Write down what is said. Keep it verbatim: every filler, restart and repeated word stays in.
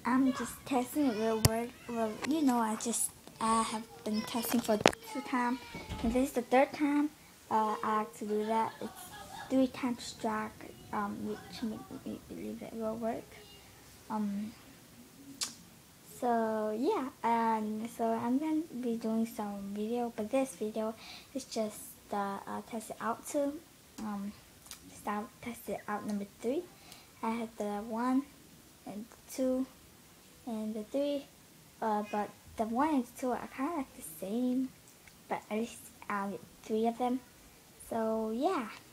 I'm just testing it will work. Well, you know, I just I have been testing for two times, and this is the third time uh, I like to do that. It's three times drag, um, which make me believe it will work. Um, so yeah, and so I'm gonna be doing some video, but this video is just uh, uh test it out too. Um, start test it out number three. I had the one and two and the three, uh, but the one and two are kind of like the same, but at least I get three of them. So yeah.